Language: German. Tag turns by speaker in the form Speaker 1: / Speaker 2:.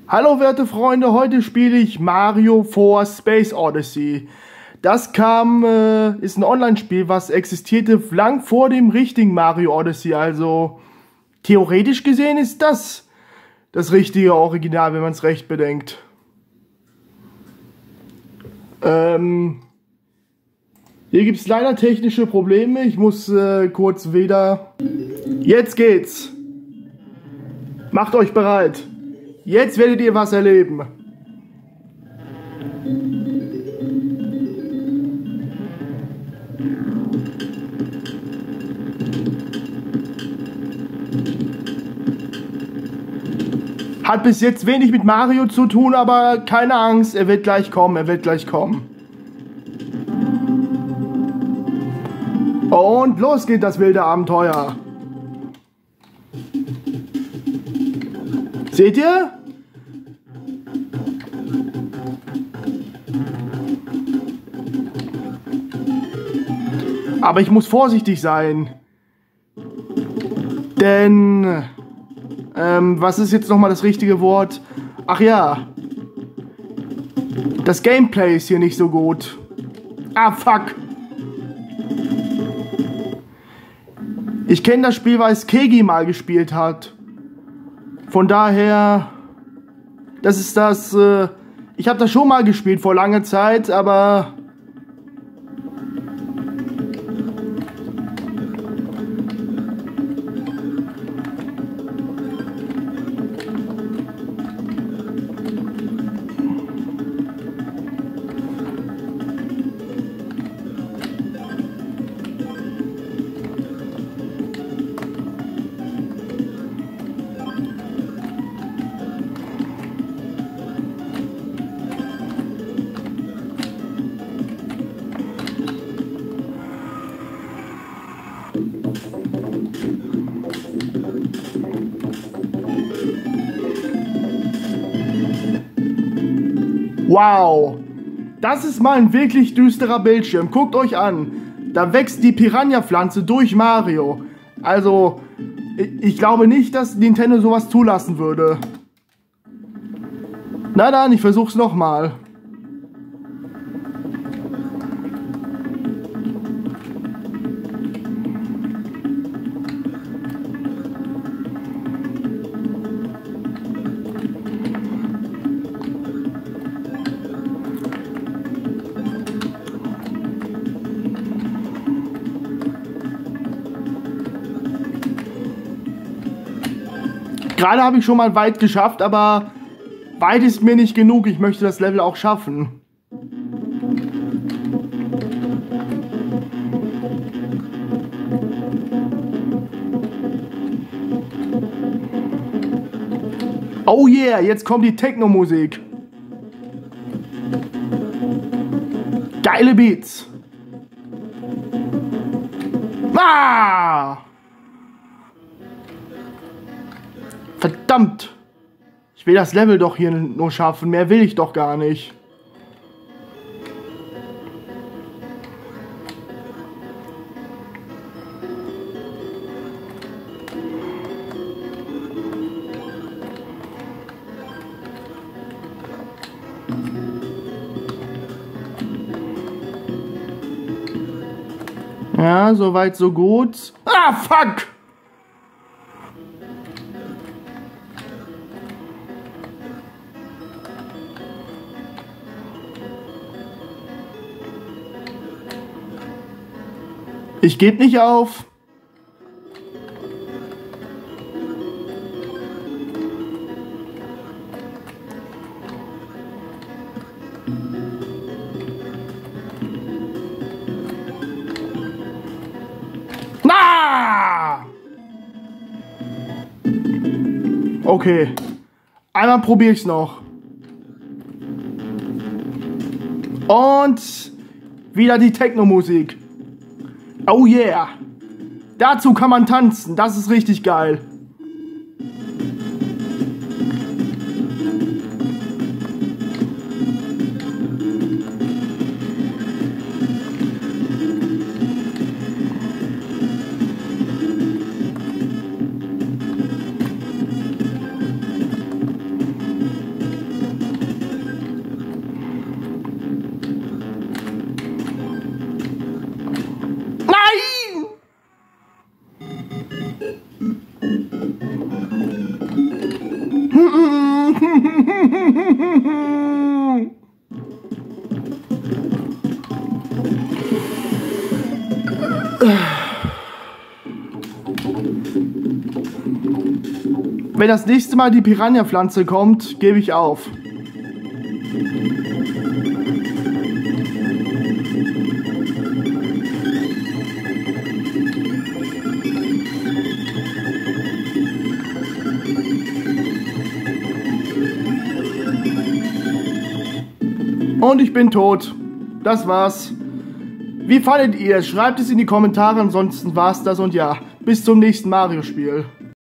Speaker 1: Hallo werte Freunde, heute spiele ich Mario 4 Space Odyssey. Das ist ein Online-Spiel, was existierte lang vor dem richtigen Mario Odyssey, also theoretisch gesehen ist das richtige Original, wenn man es recht bedenkt. Hier gibt es leider technische Probleme, ich muss kurz wieder... Jetzt geht's! Macht euch bereit! Jetzt werdet ihr was erleben. Hat bis jetzt wenig mit Mario zu tun, aber keine Angst, er wird gleich kommen, er wird gleich kommen. Und los geht das wilde Abenteuer. Seht ihr? Aber ich muss vorsichtig sein. Denn, was ist jetzt nochmal das richtige Wort? Ach ja. Das Gameplay ist hier nicht so gut. Ah, fuck. Ich kenne das Spiel, weil es Kegi mal gespielt hat. Von daher, das ist das, ich habe das schon mal gespielt vor langer Zeit, aber... Wow, das ist mal ein wirklich düsterer Bildschirm. Guckt euch an, da wächst die Piranha-Pflanze durch Mario. Also, ich glaube nicht, dass Nintendo sowas zulassen würde. Na dann, ich versuch's nochmal. Gerade habe ich schon mal weit geschafft, aber weit ist mir nicht genug. Ich möchte das Level auch schaffen. Oh yeah, jetzt kommt die Techno-Musik. Geile Beats. Ah! Verdammt! Ich will das Level doch hier nur schaffen, mehr will ich doch gar nicht. Ja, soweit so gut. Ah, fuck! Ich gebe nicht auf. Na! Okay. Einmal probiere ich es noch. Und wieder die Techno-Musik. Oh yeah! Dazu kann man tanzen, das ist richtig geil. Wenn das nächste Mal die Piranha-Pflanze kommt, gebe ich auf. Und ich bin tot. Das war's. Wie fandet ihr es? Schreibt es in die Kommentare, ansonsten war's das und ja, bis zum nächsten Mario-Spiel.